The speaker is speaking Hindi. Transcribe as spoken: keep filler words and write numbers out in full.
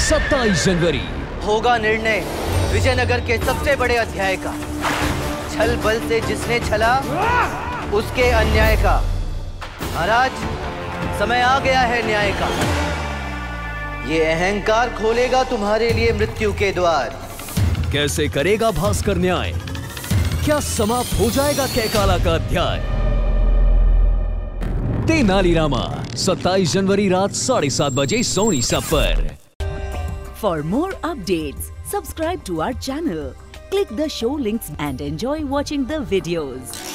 सत्ताईस जनवरी होगा निर्णय विजयनगर के सबसे बड़े अध्याय का। छल बल से जिसने छला उसके अन्याय का। महाराज, समय आ गया है न्याय का। ये अहंकार खोलेगा तुम्हारे लिए मृत्यु के द्वार। कैसे करेगा भास्कर न्याय? क्या समाप्त हो जाएगा कैकाला का अध्याय? तेनाली रामा सत्ताईस जनवरी रात साढ़े सात बजे सोनी सब पर। For more updates, subscribe to our channel, click the show links and enjoy watching the videos.